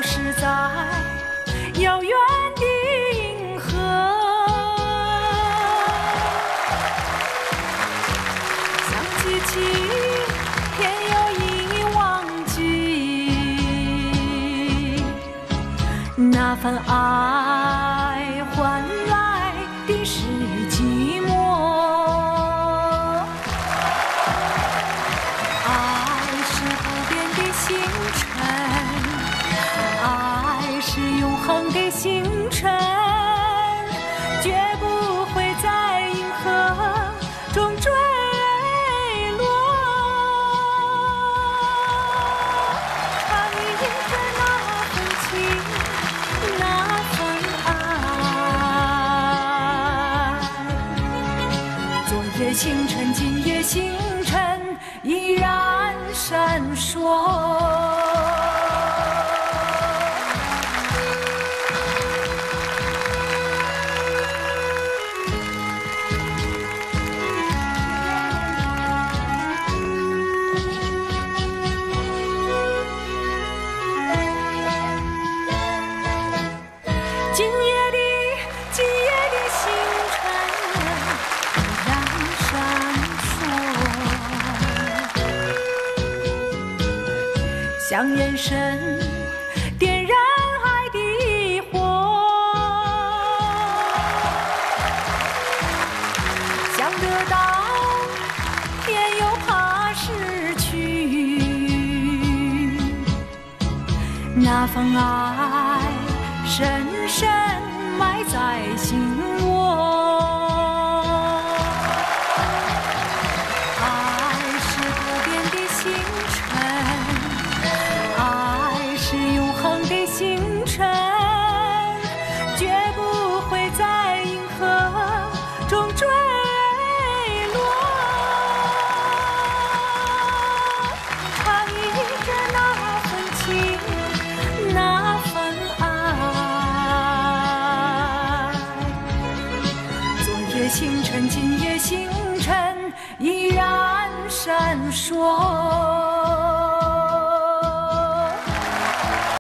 消失在遥远的银河。想记起天又已忘记那份爱换来的是寂寞。爱是不变的星辰，爱是永恒的星辰，绝不会在银河中坠落。穿越银河那份情，那份爱，昨夜星辰，今夜星辰依然闪烁。今夜的星辰依然闪烁，像眼神点燃爱的火，想得到天又怕失去，那份爱深深埋在心窝。